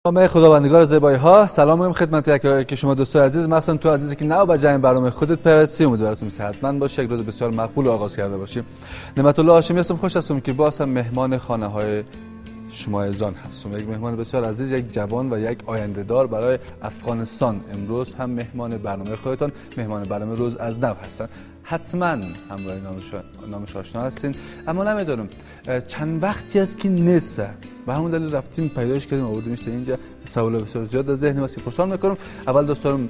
نام خداوندگار زیبایی ها، سلام میگم خدمت که شما دوستان عزیز، مخصوصا تو عزیزی که نو بجای برنامه خودت پیوستی، امیدوارم صحتمند باشی، یک روز بسیار مقبول آغاز کرده باشی. نعمت الله هاشمی هستم، خوش هستم که باز هم مهمان خانه های شما عزیزان هستم. یک مهمان بسیار عزیز، یک جوان و یک آینده دار برای افغانستان. امروز هم مهمان برنامه خودتان، مهمان برنامه روز از نو هستن. حتما همراه نامش آشنا هستین، اما نمیدونم چند وقتی است که نیست، به همون دلیل رفتیم پیداش کردیم آوردیمش اینجا. سوال بسیار زیاد در ذهن است که پرسان میکنم. اول دوستان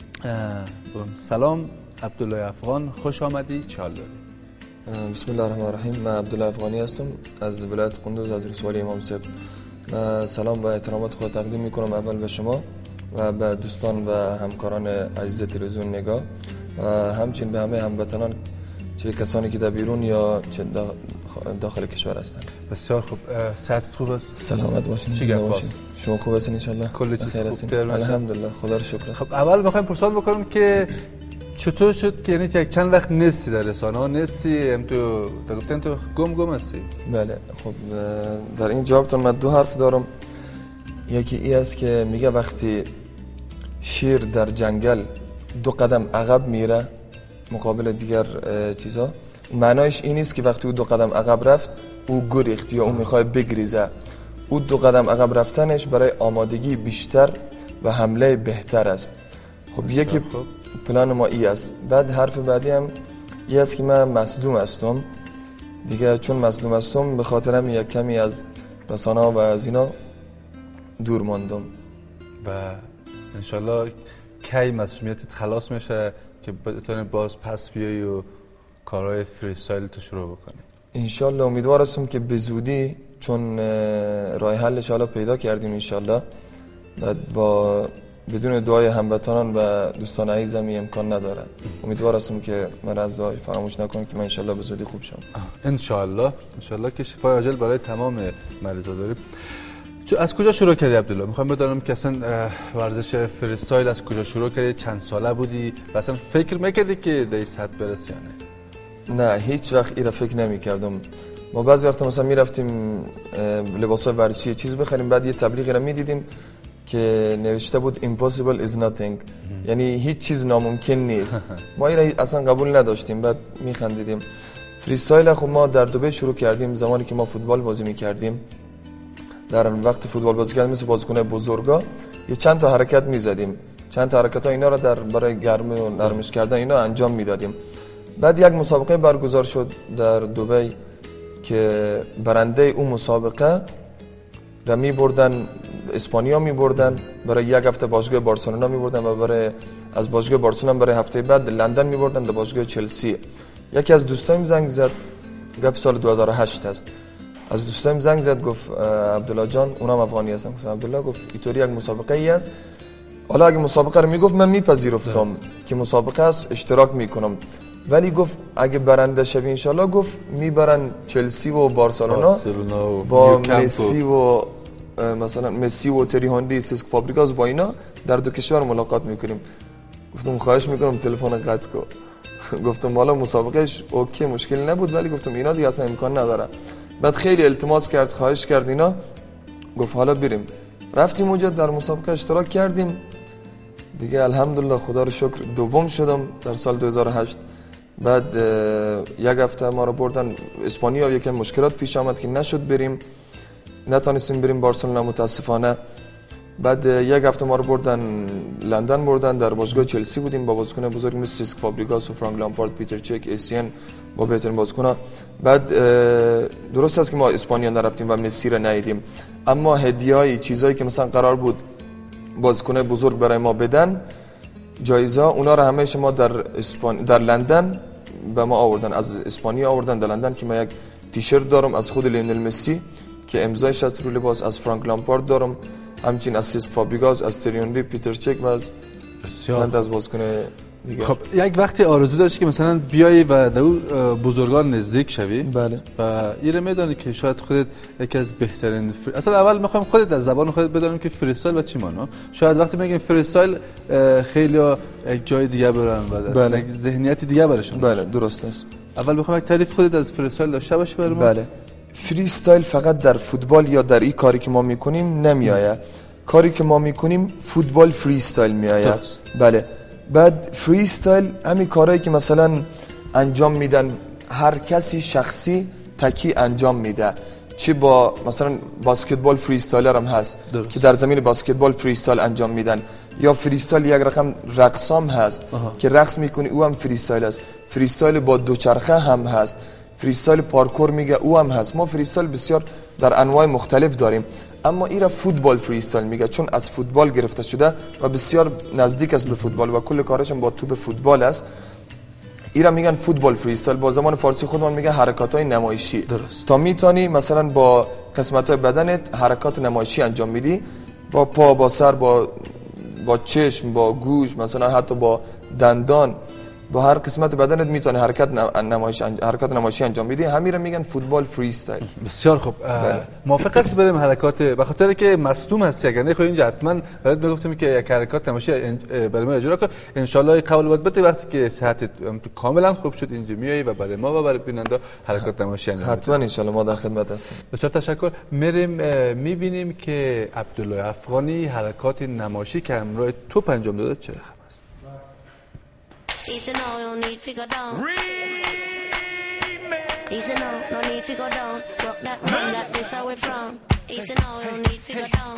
سلام، عبدالله افغان، خوش آمدی، چه حال داری؟ بسم الله الرحمن الرحیم. من عبدالله افغانی هستم از ولایت قندوز، از رسوالی امام صاحب. سلام و احترامات خود تقدیم میکنم اول به شما و به دوستان و همکاران عزیز تلویزیون نگاه و همچنین به همه هموطنان، چه کسانی که در بیرون یا چه داخل کشور هستند. بسیار خوب. صحت خوب است؟ سلامت باشین. چی باشین؟ شما خوب هستین ان شاء الله؟ کل چیز خوب. الحمدلله، خدا رو شکر است. خب اول میخوایم پرسان بکنم که چطور شد که یعنی چند وقت نیستی در رسانه ها، نیستی هم تو گفتن تو گم هستی؟ بله، خب در این جوابتون من دو حرف دارم. یکی ای است که میگه وقتی شیر در جنگل دو قدم عقب میره مقابل دیگر چیزا، معنایش این نیست که وقتی او دو قدم عقب رفت او گریخت یا او میخواد بگریزه. او دو قدم عقب رفتنش برای آمادگی بیشتر و حمله بهتر است. خب یکی پلان ما ای است. بعد حرف بعدی هم ای است که من مصدوم هستم دیگه. چون مصدوم هستم به خاطرم یک کمی از رسانه و از اینا دور ماندم و انشالله کی مسئولیتت خلاص میشه که بتونی باز پس بیایی و کارهای فریستایل تو شروع بکنی؟ انشالله امیدوار هستم که به زودی، چون راه حلش حالا پیدا کردیم انشالله. بعد با بدون دعای هموطنان و دوستان عزیزم امکان نداره. امیدوار هستم که من از دعای فراموش نکنم که من انشالله به زودی خوب شم. انشالله که شفای عاجل برای تمام مریضا داریم. از کجا شروع کردی عبدالله؟ میخوام بدونم که اصلا ورزش فریستایل از کجا شروع کردی، چند ساله بودی و اصلا فکر میکردی که در این سطح برسی یا نه؟ نه، هیچ وقت اینا فکر نمیکردم. ما بعضی وقتا مثلا میرفتیم لباسای ورزشی چیز بخریم، بعد یه تبلیغی رو میدیدیم که نوشته بود impossible is nothing، یعنی هیچ چیز ناممکن نیست. ما این اصلا قبول نداشتیم، بعد میخندیدیم. فریستایل خب ما در دبی شروع کردیم زمانی که ما فوتبال بازی میکردیم. در وقت فوتبال بازی کردیم مثل بازیکن بزرگا یه چند تا حرکت میزدیم، چند تا حرکت ها اینا رو برای گرم و نرمش کردن اینا انجام میدادیم. بعد یک مسابقه برگزار شد در دبی که برنده اون مسابقه را میبردن اسپانیا، میبردن برای یک هفته باشگاه بارسلونا میبردن و برای از باشگاه بارسلونا برای هفته بعد لندن میبردن در باشگاه چلسی. یکی از دوستایم زنگ زد، گپ سال 2008 است. از دوستایم زنگ زد گفت عبدالله جان، اونم افغانی هستن، گفتم عبدالله، گفت اینطوری یک مسابقه ای است، حالا اگه مسابقه رو میگفت من میپذیرفتم که مسابقه است، اشتراک میکنم، ولی گفت اگه برنده شوی انشالله، گفت میبرن چلسی و بارسلونا با مسی و مثلا مسی و تری هنری، سیسک فابریگاس، با اینا در دو کشور ملاقات میکنیم. گفتم خواهش میکنم تلفن قطع کن. گفتم حالا مسابقهش اوکی، مشکلی نبود، ولی گفتم اینا دیگه اصلا امکان نداره. بعد خیلی التماس کرد، خواهش کرد اینا، گفت حالا بریم. رفتیم اونجا در مسابقه اشتراک کردیم دیگه. الحمدلله خدا رو شکر دوم شدم در سال 2008. بعد یک هفته ما رو بردن اسپانیا، یکم مشکلات پیش آمد که نشد بریم، نتونستیم بریم بارسلونا متاسفانه. بعد یک هفته ما رو بردن لندن، بردن در باشگاه چلسی بودیم با بازیکن بزرگ مثل سیسک فابریگاس و فرانک لامپارد، پیتر چک، اسین، با بهترین بازیکن‌ها. بعد درست است که ما اسپانیا نرفتیم و مسی رو ندیدیم، اما هدیه‌ای چیزایی که مثلا قرار بود بازیکن بزرگ برای ما بدن، جایزه، اونا رو همه شما در لندن به ما آوردن، از اسپانیا آوردن در لندن. که من یک تیشرت دارم از خود لیونل مسی که امضایش از رو لباس، از فرانک لامپارد دارم، همچنین از سیسک فابریگاس، از تری هنری، پیتر چک و از چند از بازیکن دیگه. خب یک وقتی آرزو داشتی که مثلا بیایی و در بزرگان نزدیک شوی؟ بله. و ایره میدانی که شاید خودت یکی از بهترین اصلا اول میخوام خودت از زبان خودت بدونم که فریستایل و چی معنی. شاید وقتی میگیم فریستایل خیلی یک جای دیگه برن و بله. یک ذهنیت دیگه برشون. بله درست است. اول میخوام یک تعریف خودت از فریستایل داشته باشی برام. بله. فریستایل فقط در فوتبال یا در این کاری که ما میکنیم نمیآید. کاری که ما میکنیم فوتبال فری استایل میآید. بله. بعد فری استایل همین کارهایی که مثلا انجام میدن هر کسی شخصی تکی انجام میده، چی با مثلا بسکتبال فری استایلر هم هست که در زمین بسکتبال فری استایل انجام میدن، یا فری استایل یک رقم رقصام هست که رقص میکنی او هم فری استایل است. فری استایل با دوچرخه هم هست، فری استایل پارکور میگه او هم هست. ما فری استایل بسیار در انواع مختلف داریم، اما ایرا فوتبال فری استایل میگه چون از فوتبال گرفته شده و بسیار نزدیک است به فوتبال و کل کارش هم با توپ فوتبال است. ایرا میگن فوتبال فری استایل، با زمان فارسی خودمان میگه حرکات‌های نمایشی. درست. تا میتونی مثلا با قسمت‌های بدنت حرکات نمایشی انجام میدی، با پا، با سر، با چشم، با گوش، مثلا حتی با دندان، با هر قسمت بدنت میتونی حرکات نمایشی انجام بدی. همین رو میگن فوتبال فری استایل. بسیار خوب. موافق هستی بریم حرکات، به خاطر که مصدوم هستی اگر خب اینجا حتما برات میگفتم که یک حرکات نمایشی برای ما اجرا کن ان شاء الله. قول بود وقتی که صحت کاملا خوب شد اینجا میای و برای ما و برای بیننده حرکات نمایشی انجام حتما ان شاء الله ما در خدمت هستیم. بسیار تشکر. میریم میبینیم که عبدالله افغانی حرکات نمایشی که همراه توپ انجام داده چه رقم است. Easy now, no need to go down. Easy now, no need to go down. Rock that run, that this how we from. Easy now, no need to go down.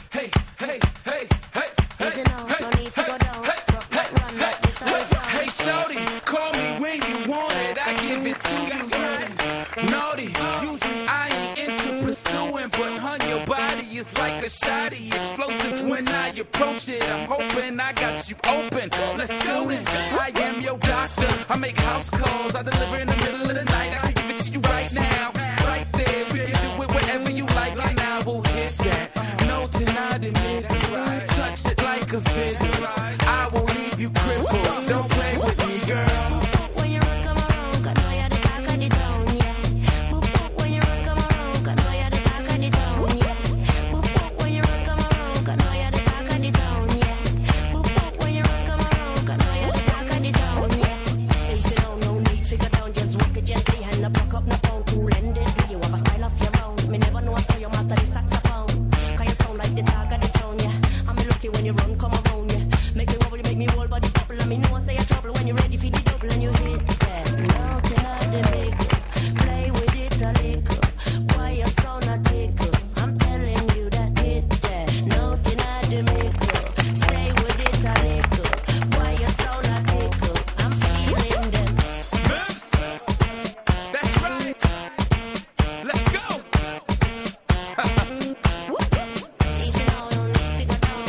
Easy now, no need to go down. Rock that run, that this how we from. Hey shorty, call me when you want it, I give it to you. Naughty, usually I ain't into pursuing, but hun, your body is like a shotty, explosive when I approach it. I'm hoping I got you open. Let's go then. I am your doctor. I make house calls. I deliver in the middle of the night. I can give it to you right now, right there. We can do it wherever you like, and I will hit that. No tonight, admit that's right. Touch it like a fit. I won't leave you crippled. Don't play with me, girl. When you run, come around, 'cause know you're the talk of the town, yeah. When you run, come around, 'cause know you're the talk of the town, yeah. When you run, come around, 'cause know you're the talk of the town, yeah. When you run, come around, 'cause know you're the talk of the town, yeah. Easy now, no need to go down, just walk it gently, hand up, pluck up, no pound, cool and deadly. You have a style of your own. Me never know I saw you master the saxophone. 'Cause you sound like the talk of the town, yeah. I'm lucky when you run, come around, yeah. Make me wobble, make me whole body bubble. And me know I say you're trouble when you're ready for the double and you hit that. Nothing I the make play with it a little. Why you sound a tickle? I'm telling you that hit that. Nothing I the make stay with it a little. Why you sound a tickle? I'm feeling them. Moves. That's right. Let's go. Easy now, no need to go down.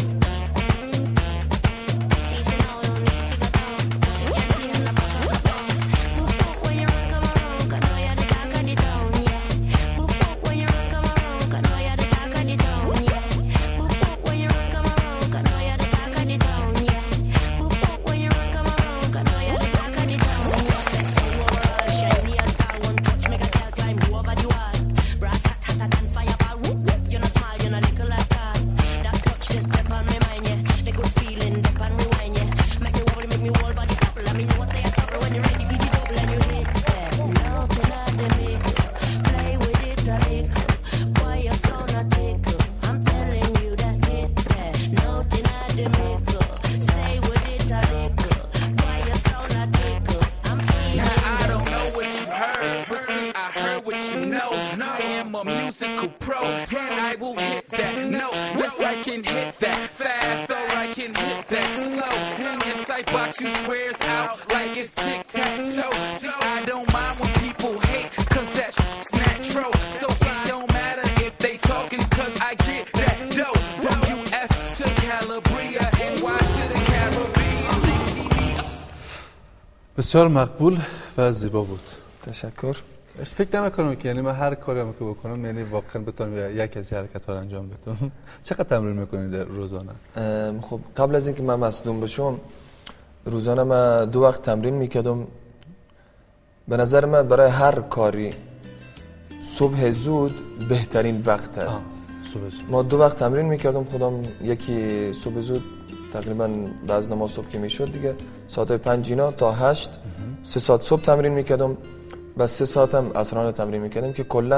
Easy now, no need to go down. Gently and up, when you run, come around, 'cause know you're the talk of the town, yeah. When you run, come around, 'cause know you're the talk of the town, yeah. When you run, come around, 'cause know you're the talk of the town, yeah. When you run, come around, 'cause know you're the talk of the town, yeah. So overall, shiny and tall, one touch make a girl climb over the wall. Brass hot, hotter than fireball. Whoop whoop, you not smile, you not little at all. That touch just step on my mind, yeah. The good feeling, dip and rewind, yeah. Make me wobble, make me whole body bubble. I mean, you want say a trouble when you're ready for the double and you hit that. Nothing I the make play with it a little. Why you sound a tickle? I'm telling you that hit that. Nothing I the make stay with it a little. Why you sound a tickle? I'm feeling Now I don't know what you heard, but see I heard what you know. I am a musical pro, and I will hit that note. Yes, I can hit that fast, or I can hit that slow. And yes, I box you squares out like it's tic-tac-toe. See, I don't mind when people hate, 'cause that's natural. So it don't matter if they talking, 'cause I get that dough. From US to Calabria, NY to the Caribbean, they see me. بسیار مقبول و زیبا بود. تشکر. فکر نمی‌کنم که یعنی من هر کاری هم که بکنم یعنی واقعا بتونم یک از حرکت‌ها رو انجام بدم. چقدر تمرین می‌کنید روزانه؟ خب قبل از اینکه من مصدوم بشم روزانه من 2 وقت تمرین میکردم. به نظر من برای هر کاری صبح زود بهترین وقت است. ما 2 وقت تمرین میکردم خودم. یکی صبح زود تقریبا بعد نماز صبح که میشد دیگه ساعت 5 اینا تا 8 3 ساعت صبح تمرین میکردم. بس 3 ساعت هم عصرانه تمرین میکردم که کلا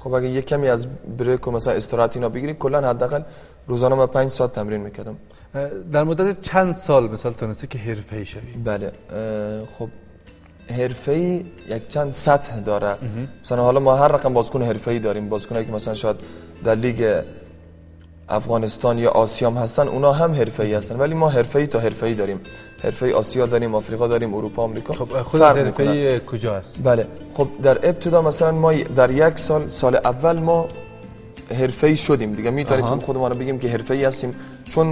خب اگه یک کمی از بریک و مثلا استراحت اینا بگیری، کلا حداقل روزانه من 5 ساعت تمرین میکردم. در مدت چند سال مثلا تونستی که حرفه‌ای شوی؟ بله خب حرفه‌ای یک چند سطح داره. مثلا حالا ما هر رقم بازیکن حرفه‌ای داریم، بازیکنایی که مثلا شاید در لیگ افغانستان یا آسیا هم هستن، اونا هم حرفه‌ای هستن، ولی ما حرفه‌ای تا حرفه‌ای داریم. حرفه‌ای آسیا داریم، آفریقا داریم، اروپا، آمریکا. خب خود حرفه‌ای کجا هست؟ بله خب در ابتدا مثلا ما در یک سال اول ما حرفه‌ای شدیم دیگه، میتونیم خودمون رو بگیم که حرفه‌ای هستیم، چون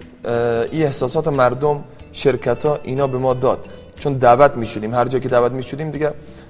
این احساسات مردم، شرکت‌ها اینا به ما داد، چون دعوت می‌شدیم، هر جایی که دعوت می‌شدیم دیگه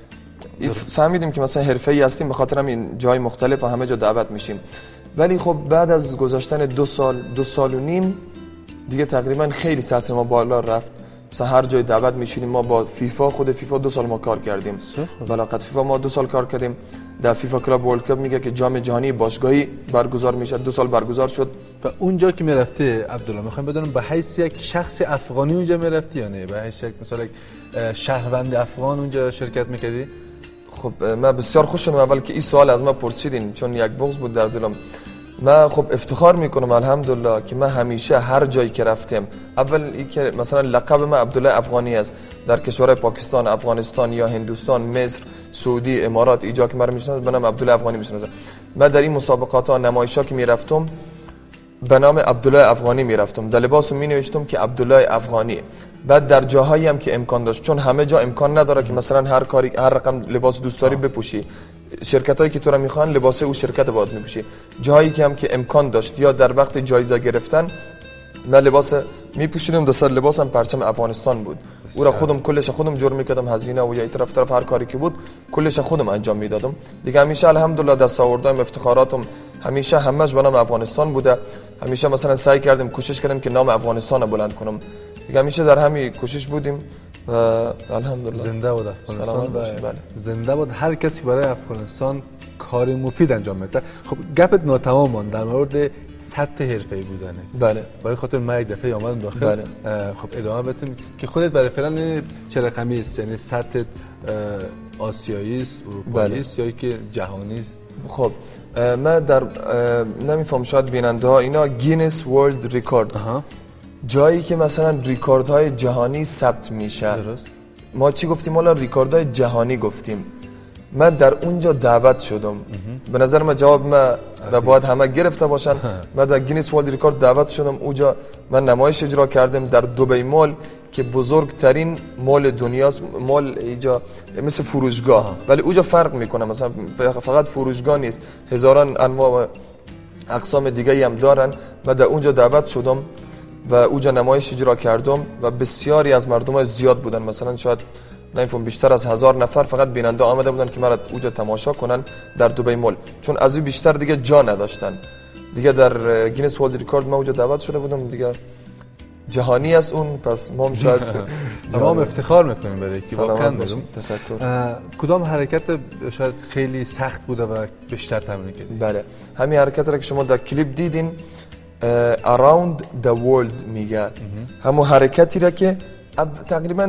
فهمیدیم که مثلا حرفه‌ای هستیم، به خاطر همین جای مختلف و همه جا دعوت میشیم. ولی خب بعد از گذشتن 2 سال و نیم دیگه تقریبا خیلی سطح ما بالا رفت. مثلا هر جای دعوت میشینیم. ما با فیفا، خود فیفا 2 سال ما کار کردیم، بلاقت فیفا ما 2 سال کار کردیم. در فیفا کلاب ورلد کاپ میگه که جام جهانی باشگاهی برگزار میشه، 2 سال برگزار شد. و اونجا که میرفتی عبدالله، میخوام بدونم به حیث یک شخص افغانی اونجا میرفتی یا نه به حیث یک مثلا یک شهروند افغان اونجا شرکت میکردی؟ خب من بسیار خوش شدم اول که این سوال از من پرسیدین، چون یک بغض بود در دلم. من خب افتخار میکنم الحمدلله که من همیشه هر جایی که رفتم، اول این که مثلا لقب من عبدالله افغانی است، در کشورهای پاکستان، افغانستان یا هندوستان، مصر، سعودی، امارات، اینجا که من میشناسم به نام عبدالله افغانی میشناسم. من در این مسابقات ها، نمایش‌ها که میرفتم به نام عبدالله افغانی میرفتم، در لباسم می نوشتم که عبدالله افغانی. بعد در جاهایی هم که امکان داشت، چون همه جا امکان نداره که مثلا هر رقم لباس دوست داری بپوشی، شرکتایی که تو را میخوان لباس او شرکت باید میپوشی. جایی که هم که امکان داشت یا در وقت جایزه گرفتن من لباس میپوشیدم، دست لباسم پرچم افغانستان بود، او را کلش خودم جور میکردم، هزینه و یا طرف هر کاری که بود کلش خودم انجام میدادم دیگه. همیشه الحمدلله دستاوردام، افتخاراتم همیشه همش به نام افغانستان بوده. همیشه مثلا سعی کردم، کوشش کردم که نام افغانستان رو بلند کنم دیگه. همیشه در همین کوشش بودیم و الحمدلله. زنده بود افغانستان و بله. زنده بود هر کسی برای افغانستان کار مفید انجام میده. خب گپت ناتمام ماند در مورد سطح حرفه‌ای بودنه. بله. برای خاطر من یک دفعه اومدم داخل. بله. خب ادامه بدیم که خودت برای فعلا چه رقمی است؟ یعنی سطح آسیایی است، اروپایی است یا که جهانی است؟ خب من در نمیفهم، شاید بیننده ها اینا گینس ورلد ریکورد، جایی که مثلا ریکوردهای جهانی ثبت میشه. درست. ما چی گفتیم؟ حالا ریکوردهای جهانی گفتیم. من در اونجا دعوت شدم. به نظر من جواب من را باید همه گرفته باشن. من در گینس ورلد ریکورد دعوت شدم. اونجا من نمایش اجرا کردم در دبی مال که بزرگترین مال دنیاست. مال اینجا مثل فروشگاه، ولی اونجا فرق میکنه، مثلا فقط فروشگاه نیست، هزاران انواع اقسام دیگه هم دارن. من در اونجا دعوت شدم و اونجا نمایش اجرا کردم و بسیاری از مردم زیاد بودن، مثلا شاید نمیفهم بیشتر از 1000 نفر فقط بیننده آمده بودن که مرا اونجا تماشا کنن در دبی مال، چون از این بیشتر دیگه جا نداشتن دیگه. در گینس ورلد ریکورد ما اونجا دعوت شده بودم دیگه، جهانی است اون، پس ما هم شاید تمام افتخار میکنیم برای که واقعا دارم. تشکر. کدام حرکت شاید خیلی سخت بوده و بیشتر تمرین کردید؟ بله همین حرکت را که شما در کلیپ دیدین around the world میگه، همون حرکتی را که تقریبا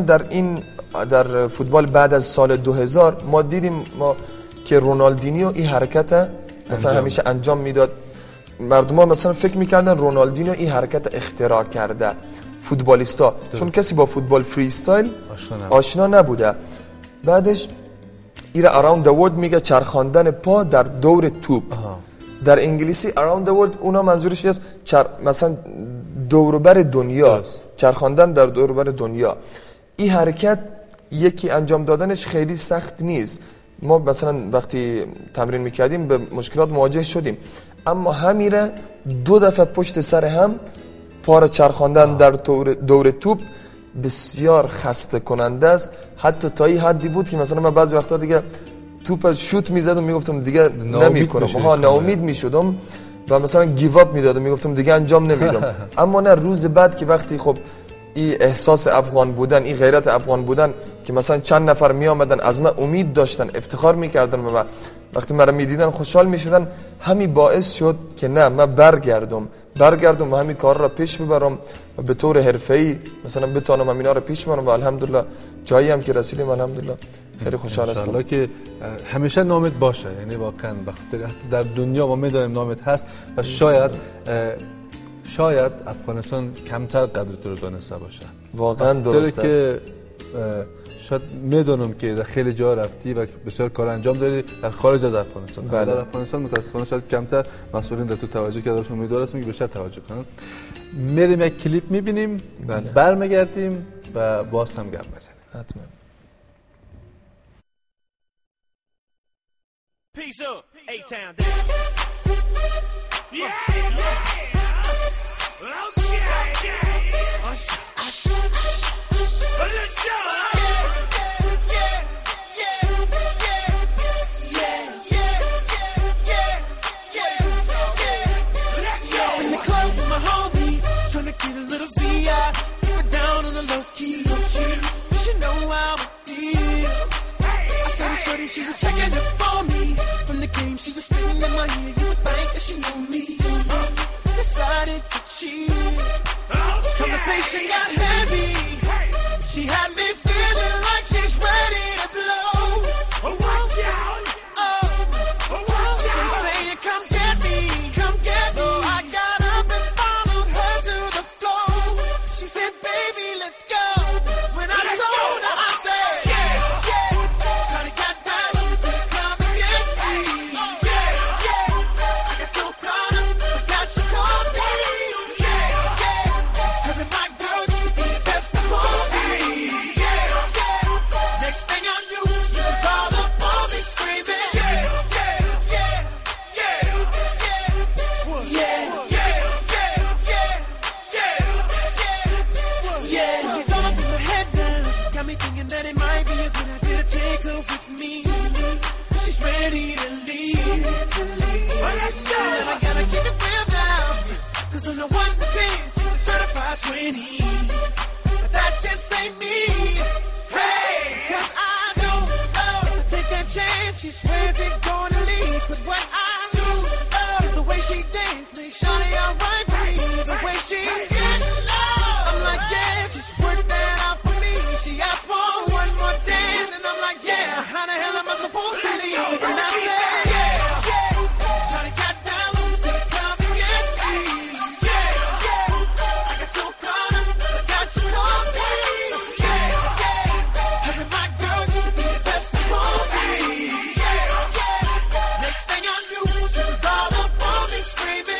در فوتبال بعد از سال 2000 ما دیدیم ما که رونالدینیو این حرکت مثلا همیشه انجام میداد. مردم ها مثلا فکر میکردن رونالدینیو این حرکت اختراع کرده، فوتبالیستا، چون کسی با فوتبال فری استایل آشنا نبوده. بعدش ایره around the world میگه چرخاندن پا در دور توپ. در انگلیسی around the world اونا منظورش است مثلا دوروبر دنیا، چرخاندن در دوروبر دنیا. این حرکت یکی انجام دادنش خیلی سخت نیست. ما مثلا وقتی تمرین میکردیم به مشکلات مواجه شدیم، اما همیره 2 دفعه پشت سر هم پا چرخاندن در دور توپ بسیار خسته کننده است. حتی تا این حدی بود که مثلا من بعضی وقتا دیگه توپ شوت میزدم میگفتم دیگه نمیکنم، ناامید میشدم و مثلا گیو اپ میدادم، میگفتم دیگه انجام نمیدم. اما نه، روز بعد که وقتی خب این احساس افغان بودن، این غیرت افغان بودن که مثلا چند نفر می آمدن از من امید داشتن، افتخار میکردن و وقتی مرا میدیدن خوشحال میشدن، همین باعث شد که نه من برگردم و همین کار را پیش ببرم و به طور حرفه‌ای مثلا بتونم همینا را پیش ببرم و الحمدلله جایی هم که رسیدیم الحمدلله خیلی خوشحال هستم. انشالله که همیشه نامت باشه، یعنی واقعا وقتی در دنیا ما میدونیم نامت هست و شاید افغانستان کمتر قدر تو رو دانسته باشه. واقعا درست است که شاید میدونم که در خیلی جا رفتی و بسیار کار انجام دادی در خارج از افغانستان. بله. در افغانستان متاسفانه شاید کمتر مسئولین در تو توجه کرده باشن. امیدوارم که بیشتر توجه کنن. میریم یک کلیپ میبینیم، بله. برمیگردیم و باز هم گپ بزنیم. حتما. Peace up, A-Town down. Yeah, yeah. Okay, yeah. Let's go. Let's go. In the club with my homies, tryna get a little VI. Keep it down on the low key. You should know how it feels. I saw the shorty, she was checking up for me. From the game, she was singing in my ear. You would think that she knew me. Decided to cheat. Conversation got heavy. She had me feeling like she's ready to blow. Watch out! She's saying, come get me. So I got up and followed her to the floor. She said, baby, let's go. When I told her, I said, yeah. Shawty got down, she said, come and get me. I got so caught up, forgot she told me. Having my girl, you be the best of all me. Next thing I knew, she was all up on me screaming. She's all up in my head now, got me thinking that it might be a good idea to take her with me. She's ready to leave. Well, let's go. And I gotta keep it real now, 'cause on the 1 to 10, she's a certified 20. But that just ain't me. Hey, 'cause I don't take that chance. She swears it's gonna leave, but what I do is the way she dance makes Shawty alright with me. The way she get low, I'm like, yeah, just work that out for me. She asked for one more dance, and I'm like, yeah, how the hell am I supposed to leave? And I said, yeah. Shawty got down, said, come and get me. I got so caught up, forgot she told me. Having my girl, you be the best of all me. Next thing I knew, she was all up on me screaming.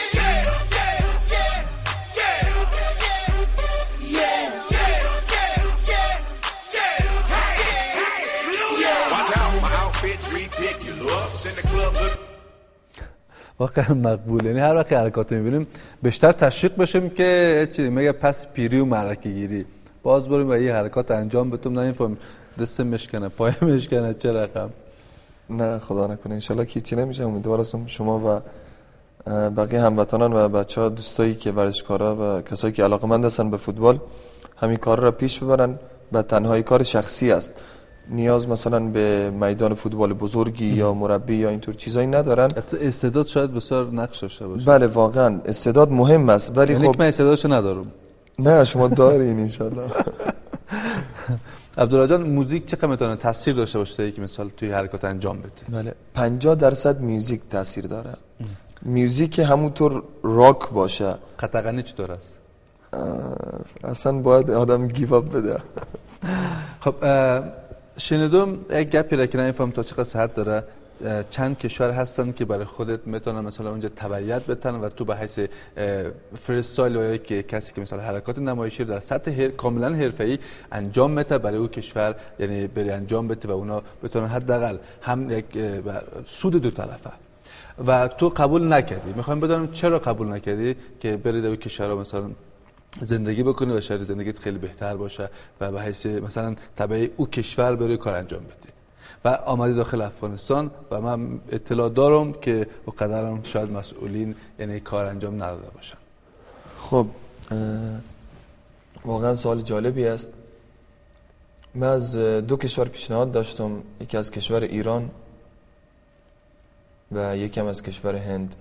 Watch out, my outfit's ridiculous. In the club look. واقعا مقبول. یعنی هر وقت حرکات میبینیم بیشتر تشویق بشیم که چی میگه پس پیری و معرکه گیری باز بریم و یه حرکات انجام بدیم. نه این دست مشکنه پای مشکنه چه رقم. نه خدا نکنه انشالله که هیچی نمیشه. امیدوار هستم شما و بقیه هموطنان و بچه‌ها دوستایی که ورزشکارا و کسایی که علاقه‌مند هستن به فوتبال همین کار را پیش ببرن. به تنهایی کار شخصی است، نیاز مثلا به میدان فوتبال بزرگی یا مربی یا اینطور چیزایی ندارن. استعداد شاید بسیار نقش داشته باشه. بله واقعا استعداد مهم است، ولی یعنی خب من استعدادشو ندارم. نه شما دارین انشالله. عبدالله جان، موزیک چقدر میتونه تاثیر داشته باشه که مثلا توی حرکات انجام بده؟ بله 50% میوزیک تاثیر داره. میوزیک همونطور راک باشه. قطعاً چطور است؟ اصلا باید آدم گیو اپ بده. خب شنیدم یک گپی را که نمیفهم تا چقدر صحت داره. چند کشور هستن که برای خودت میتونن مثلا اونجا تبعیت بتن و تو به حیث فریستایل یا که کسی که مثلا حرکات نمایشی در سطح کاملا حرفه‌ای انجام میده برای اون کشور، یعنی بری انجام بده و اونا بتونن حداقل هم یک سود دو طرفه. و تو قبول نکردی. میخوام بدونم چرا قبول نکردی که بری در اون کشور مثلا زندگی بکنی و شاید زندگیت خیلی بهتر باشه و به حیث مثلا تبع او کشور بری کار انجام بدی و آمدی داخل افغانستان و من اطلاع دارم که و قدرم شاید مسئولین یعنی کار انجام نداده باشن. خب واقعا سوال جالبی است. من از دو کشور پیشنهاد داشتم، یکی از کشور ایران و یکم از کشور هند.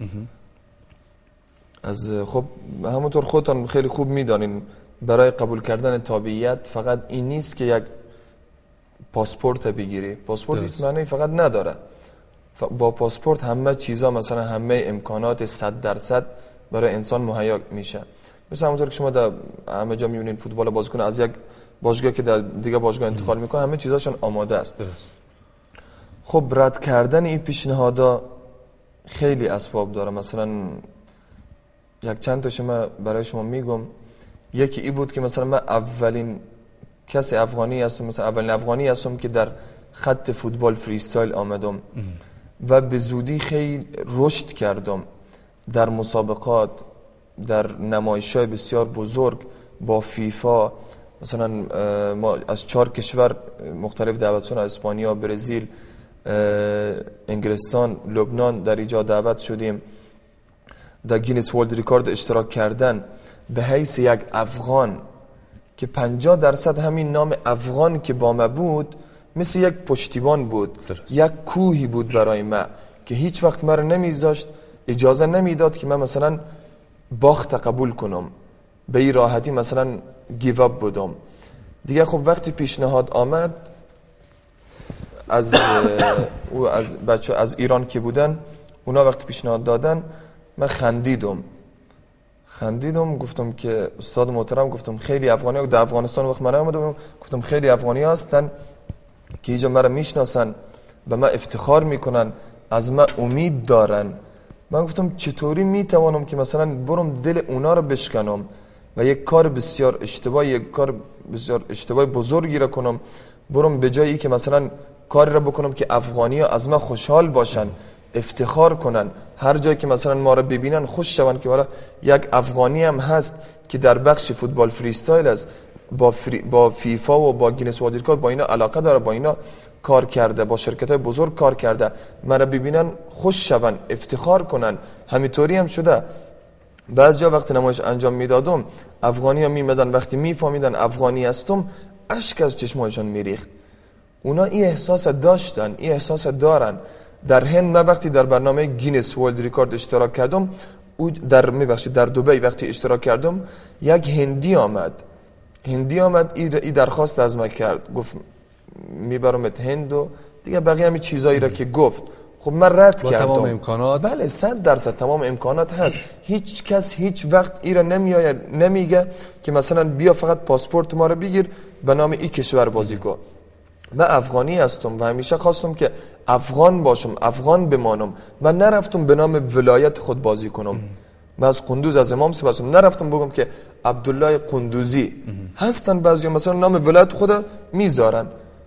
از خب همونطور خودتان خیلی خوب میدانین برای قبول کردن تابعیت فقط این نیست که یک پاسپورت بگیری. پاسپورت هیچ معنی فقط نداره. با پاسپورت همه چیزا، مثلا همه امکانات 100% برای انسان مهیا میشه. مثلا همونطور که شما در همه جا میبینین فوتبال بازیکن از یک باشگاه که در دیگه باشگاه انتقال میکنه، همه چیزاشون آماده است. خب رد کردن این پیشنهادا خیلی اسباب داره. مثلا یک چند تاشو من برای شما میگم. یکی ای بود که مثلا من اولین کسی افغانی هستم، مثلا اولین افغانی هستم که در خط فوتبال فریستایل آمدم و به زودی خیلی رشد کردم در مسابقات، در نمایش‌های بسیار بزرگ با فیفا. مثلا ما از 4 کشور مختلف دعوت شدیم، اسپانیا، برزیل، انگلستان، لبنان در اینجا دعوت شدیم. در گینس ورلد ریکورد اشتراک کردن به حیث یک افغان که 50% همین نام افغان که با ما بود مثل یک پشتیبان بود. یک کوهی بود برای ما که هیچ وقت مرا نمیذاشت، اجازه نمیداد که من مثلا باخت قبول کنم، به این راحتی مثلا گیو اپ بودم دیگه. خب وقتی پیشنهاد آمد از بچه از ایران که بودن، اونا وقتی پیشنهاد دادن من خندیدم، گفتم که استاد محترم، گفتم خیلی افغانی ها در افغانستان وقت من آمدم، گفتم خیلی افغانی ها هستن که اینجا مرا میشناسن و من افتخار میکنن، از من امید دارن. من گفتم چطوری میتوانم که مثلا برم دل اونا رو بشکنم و یک کار بسیار اشتباه بزرگی را کنم، برم به جایی که مثلا کاری را بکنم که افغانی ها از من خوشحال باشن، افتخار کنن، هر جایی که مثلا ما را ببینن خوش شون که والا یک افغانی هم هست که در بخش فوتبال فریستایل است، با فیفا و با گینس ورلد ریکورد با اینا علاقه داره، با اینا کار کرده، با شرکت‌های بزرگ کار کرده، مرا ببینن خوش شون، افتخار کنن. همینطوری هم شده. بعضی جا وقتی نمایش انجام میدادم، افغانی ها میمدن، وقتی میفهمیدن افغانی هستم اشک از چشمایشان میریخت. اونا این احساس داشتن، این احساس دارن. در هند من وقتی در برنامه گینس ورلد ریکورد اشتراک کردم، در دبی وقتی اشتراک کردم، یک هندی آمد ای درخواست از من کرد، گفت میبرمت هند و دیگه بقیه همین چیزایی را که گفت. خب من رد کردم. تمام امکانات؟ بله 100% تمام امکانات هست. هیچ کس هیچ وقت ایرا نمیگه که مثلا بیا فقط پاسپورت ما رو بگیر به نام این کشور بازی کن. من افغانی هستم و همیشه خواستم که افغان باشم، افغان بمانم. من نرفتم به نام ولایت خود بازی کنم. من از قندوز، از امام صاحب هستم، نرفتم بگم که عبدالله قندوزی. هستن بعضی مثلا نام ولایت خود میذارن،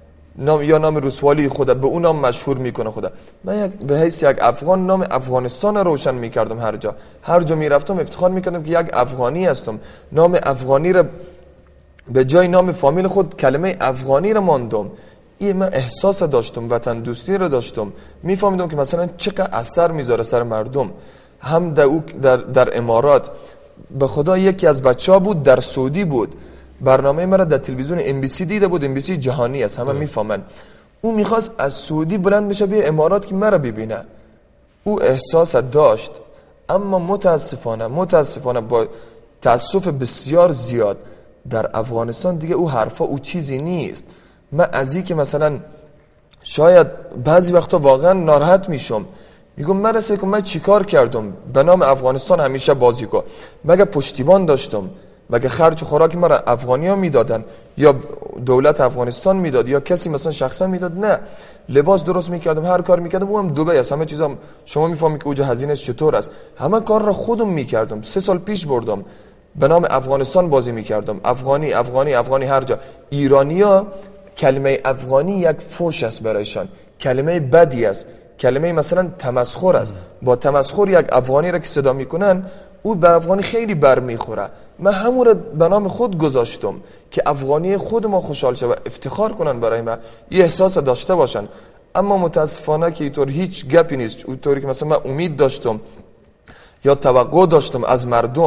یا نام رسوالی خود به اون نام مشهور میکنه خود. من به حیث یک افغان نام افغانستان روشن میکردم. هر جا میرفتم افتخار میکردم که یک افغانی هستم. نام افغانی را به جای نام فامیل خود کلمه افغانی را ماندم. این من احساس داشتم، وطن دوستی را داشتم، میفهمیدم که مثلا چقدر اثر میذاره سر مردم. هم در امارات، به خدا یکی از بچه‌ها بود در سعودی بود، برنامه مرا در تلویزیون MBC دیده بود، MBC جهانی است، همه میفهمن. او میخواست از سعودی بلند بشه به امارات که مرا ببینه. او احساس داشت، اما متاسفانه با تاسف بسیار زیاد در افغانستان دیگه او حرفا او چیزی نیست. من از این که مثلا شاید بعضی وقتا واقعا ناراحت میشم، میگم من رسه که من چیکار کردم به نام افغانستان همیشه بازی کن؟ مگه پشتیبان داشتم؟ مگه خرج و خوراک مرا افغانی ها میدادن یا دولت افغانستان میداد یا کسی مثلا شخصا میداد؟ نه، لباس درست میکردم، هر کار میکردم. او هم دبی است، همه چیزا شما میفهمید که اوجا هزینه‌اش چطور است. همه کار را خودم میکردم. 3 سال پیش بردم به نام افغانستان بازی میکردم. افغانی هر جا. ایرانیا کلمه افغانی یک فوش است برایشان، کلمه بدی است، کلمه مثلا تمسخر است. با تمسخر یک افغانی را که صدا میکنن، او به افغانی خیلی برمیخوره. من همون را به نام خود گذاشتم که افغانی خود ما خوشحال شه و افتخار کنن برای ما، یه احساس داشته باشن. اما متاسفانه که اینطور هیچ گپی نیست. اونطوری که مثلا من امید داشتم یا توقع داشتم از مردم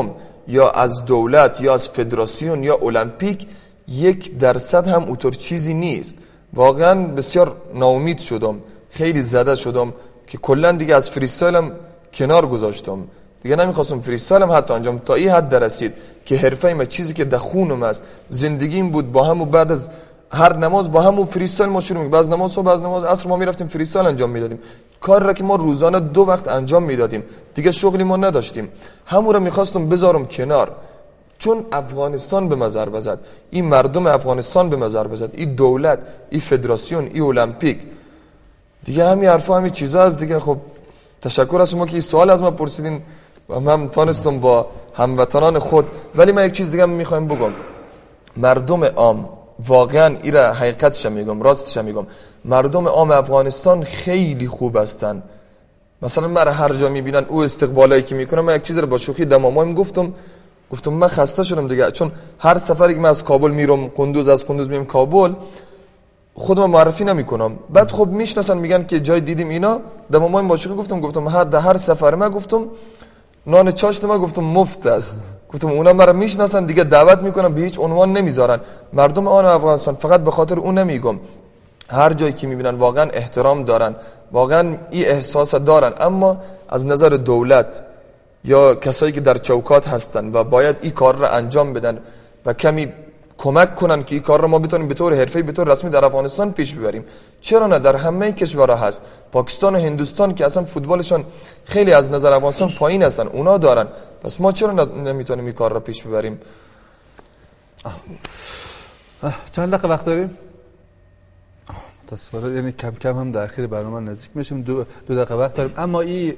یا از دولت یا از فدراسیون یا المپیک 1% هم اوتور چیزی نیست. واقعا بسیار ناامید شدم، خیلی زده شدم که کلا دیگه از فریستایلم کنار گذاشتم، دیگه نمیخواستم فریستایلم حتی انجام تا این حد رسید که حرفه ما چیزی که در خونم است، زندگیم بود با هم و بعد از هر نماز با هم و فریستایل ما شروع می‌کردیم. بعد نماز صبح، بعد نماز عصر ما میرفتیم فریستایل انجام میدادیم، کار را که ما روزانه 2 وقت انجام میدادیم، دیگه شغلی ما نداشتیم. همون رو میخواستم بذارم کنار، چون افغانستان به مزر بزد، این مردم افغانستان به مزر بزد، این دولت، این فدراسیون، این المپیک، دیگه همین حرفا همین چیزا است دیگه. خب تشکر از شما که این سوال از ما پرسیدین و من تونستم با هموطنان خود. ولی من یک چیز دیگه میخوایم بگم، مردم عام واقعا ایرا حقیقتش میگم، راستش میگم، مردم عام افغانستان خیلی خوب هستن. مثلا من هر جا میبینن او استقبالایی که میکنم، من یک چیز رو با شوخی دمامایم گفتم من خسته شدم دیگه، چون هر سفری که من از کابل میرم قندوز، از قندوز میام کابل، خودم معرفی نمیکنم، بعد خب میشناسن میگن که جای دیدیم اینا، دمامایم با شوخی گفتم هر سفر من گفتم نان چاشت ما گفتم مفت است، گفتم اونا مرا میشناسن دیگه، دعوت میکنن به هیچ عنوان نمیذارن. مردم آن افغانستان فقط به خاطر اون نمیگم، هر جایی که میبینن واقعا احترام دارن، واقعا این احساس دارن، اما از نظر دولت یا کسایی که در چوکات هستن و باید این کار را انجام بدن و کمی کمک کنن که این کار را ما بتونیم به طور حرفه‌ای، به طور رسمی در افغانستان پیش ببریم. چرا نه، در همه کشورها هست، پاکستان و هندوستان که اصلا فوتبالشان خیلی از نظر افغانستان پایین هستن، اونا دارن، پس ما چرا نمیتونیم این کار را پیش ببریم؟ چند دقیقه وقت داریم؟ تصویر یعنی کم کم هم در اخیر برنامه نزدیک میشیم، 2 دقیقه وقت داریم. اما این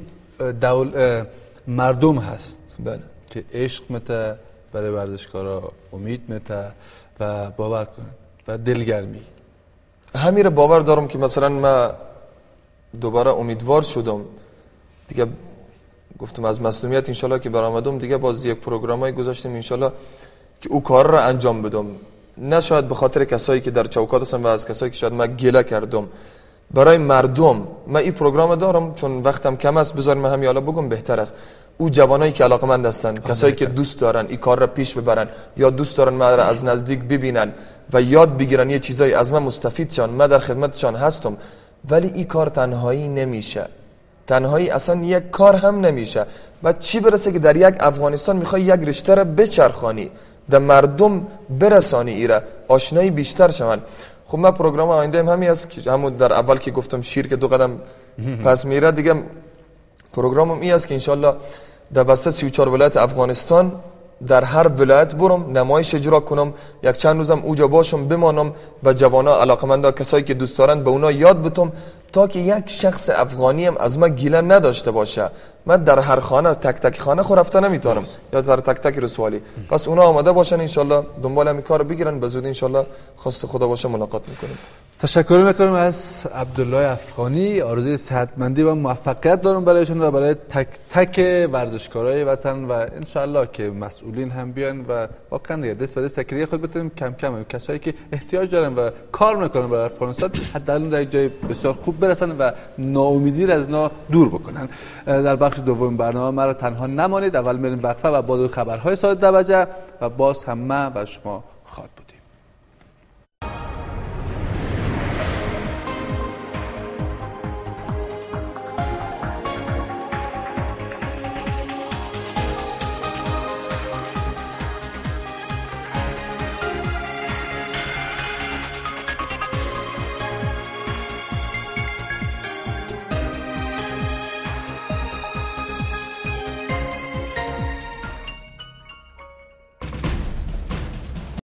مردم هست بله که عشق مته برای ورزشکارا، امید مته و باور کنن و دلگرمی. همین رو باور دارم که مثلا من دوباره امیدوار شدم دیگه، گفتم از مسئولیت انشالله که برآمدم دیگه، باز یک پروگرامای گذاشتیم انشالله که او کار را انجام بدم، نه شاید به خاطر کسایی که در چوکات هستن و از کسایی که شاید من گله کردم، برای مردم. من این پروگرام دارم چون وقتم کم است، بذاریم همین حالا بگم بهتر است. او جوانایی که علاقمند هستن، کسایی که دوست دارن این کار را پیش ببرن یا دوست دارن من را از نزدیک ببینن و یاد بگیرن یه چیزایی از من مستفید شن، من در خدمتشان هستم. ولی این کار تنهایی نمیشه، تنهایی اصلا یک کار هم نمیشه. بعد چی برسه که در یک افغانستان میخوای یک رشته را بچرخانی، در مردم برسانی، ایره آشنایی بیشتر شون. خب من پروگرام آینده هم همین است که همون در اول که گفتم شیر که 2 قدم پس میره، دیگه پروگرامم این است که انشالله در بسته 34 ولایت افغانستان در هر ولایت برم، نمایش اجرا کنم، یک چند روزم اوجا باشم، بمانم و جوانا، علاقمندا، کسایی که دوست دارن به اونا یاد بتم، تا که یک شخص افغانی هم از ما گیله نداشته باشه. من در هر خانه تک خانه خو رفته نمیتونم یا در تک رسوالی، پس اونا آماده باشن انشالله دنبال همین کارو بگیرن، به زودی انشالله خواست خدا باشه ملاقات میکنیم. تشکر میکنم از عبدالله افغانی. آرزوی صحتمندی و موفقیت دارم برایشون و برای تک تک ورزشکارای وطن و انشالله که مسئولین هم بیان و واقعا دیگه دست به دست سکریه خود بتونیم کم کم کسایی که احتیاج دارن و کار میکنن برای افغانستان حداقل در جای بسیار خوب برسن و ناامیدی را از اینا دور بکنن. در بخش دوم برنامه ما را تنها نمانید، اول میریم وقفه و بعد خبرهای ساعت 12 و باز هم من و شما